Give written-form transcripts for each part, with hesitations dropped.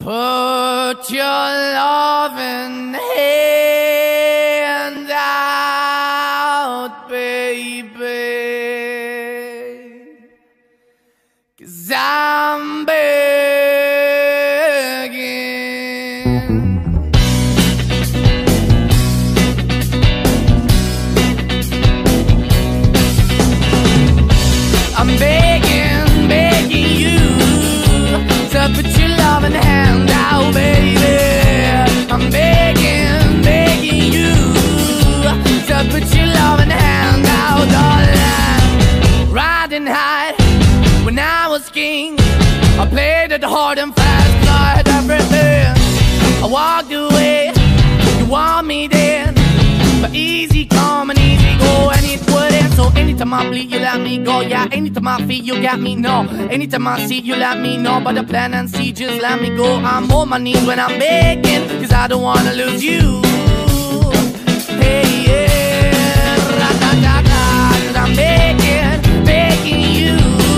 Put your loving hand out, baby, 'cause I'm begging. I'm begging, begging you to put your loving hand out, baby. I'm begging, begging you to put your loving hand out, darling. Riding high when I was king, I played it hard and fast, 'cause I had everything. I walked away, you want me then, but easy come and easy go, and it wouldn't. So anytime I bleed, you let me go. Yeah, anytime I feel, you got me, no. Anytime I see, you let me know. But the plan and see, just let me go. I'm on my knees when I'm begging, 'cause I don't wanna lose you. Hey, yeah, ra-da-da-da, 'cause I'm begging, begging you,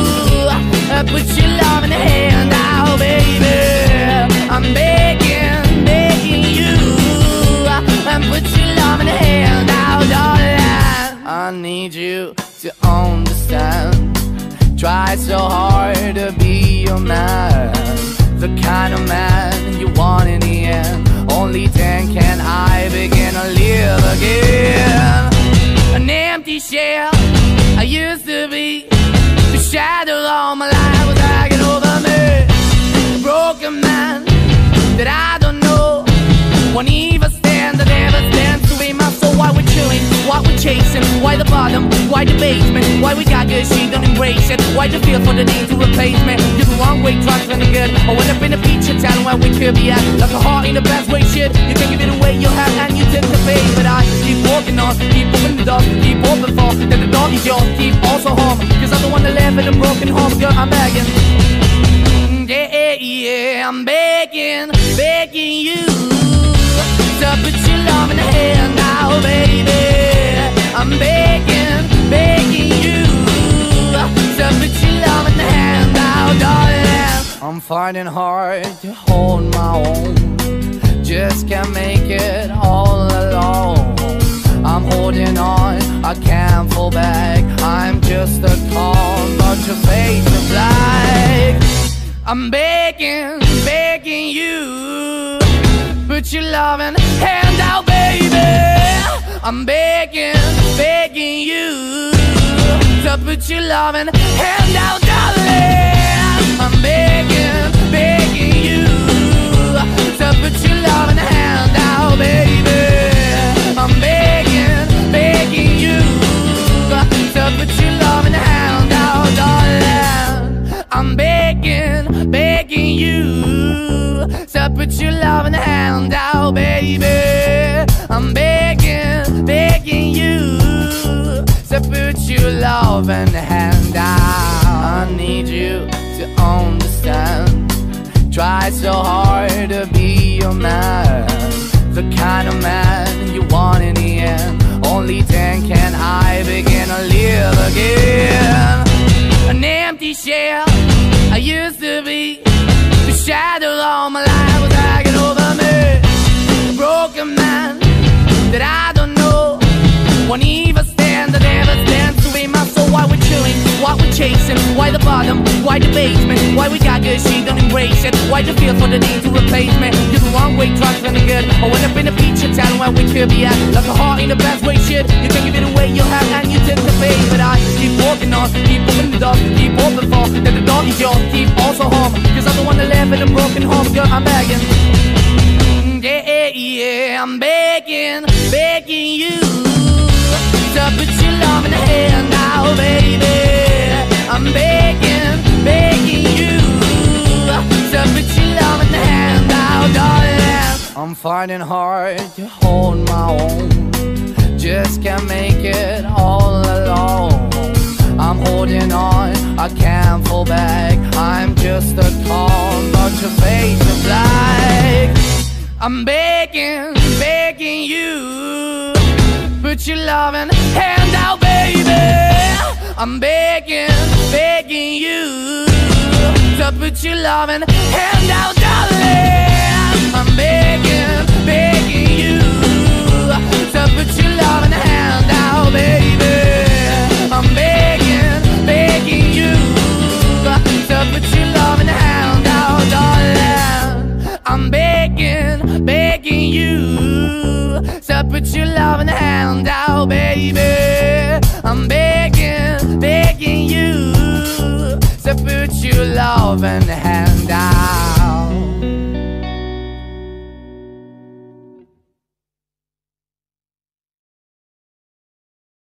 put your love in the hand out, baby. I'm begging, begging you, and put your love in the hand out, darling. I need you to understand. Try so hard to be your man, the kind of man you want in the end. Only then can I begin to live again. An empty shell I used to be, the shadow all my life was hanging over me. A broken man that I don't know, won't even stand, that never stands to be my soul. Why we're chilling, why we're chasing, why the bottom, why the basement, why we got good, she don't embrace it. Why the feel for the need to replace me? You're the wrong way, trying to the good. I went up in a feature town where we could be at, like a heart in the best way, shit. You can give it away, you have, and you take the pay. But I keep walking on, keep opening the door, keep open for that the door is yours, keep also home, 'cause I'm the one that live in a broken home. Girl, I'm begging, yeah, yeah, I'm begging, begging you to put your love in the hand now, baby. I'm begging, begging you to put your love in the hand now, darling. I'm finding hard to hold my own, just can't make it all alone. I'm holding on, I can't fall back. I'm just a call, but your face is black. I'm begging, begging you, put your loving hand out, baby. I'm begging, begging you to put your loving hand out, darling. I'm begging, begging you to put your loving hand out, baby. I'm begging, begging you to put your loving hand out, darling. I'm begging, begging you to put your loving hand out, baby. I'm begging, begging you to put your loving hand out. I need you to understand. Try so hard to be your man, the kind of man you want in the end. Only then can I begin to live again. An empty shell I used to be, the shadow all my life was hanging over me. A broken man that I don't know, won't even stand, that never stands to be my soul. Why we're chilling, why we're chasing, why the bottom, why the basement, why we got good, she don't embrace it. Why the feel for the need to replace me? You're the wrong way, trying to the good. I went up in a feature town where we could be at, like a heart in the best way, shit. You can give it away, you have, and you take the pay. But I keep walking on, keep opening the door, keep open for that the door is yours, keep also home, 'cause I'm the one that live in a broken home. Girl, I'm begging, yeah, yeah, I'm begging, begging you to put your love in the hand now, baby. I'm begging, begging you to put your love in the hand now, darling. I'm finding hard to hold my own, just can't make it all alone. I'm holding on, I can't fall back. I'm just a call, but your face is black. I'm begging, begging you, put your loving hand out, baby. I'm begging, begging you to put your loving hand out, darling. put your love in the hand out, baby. I'm begging, begging you to put your love in the hand out.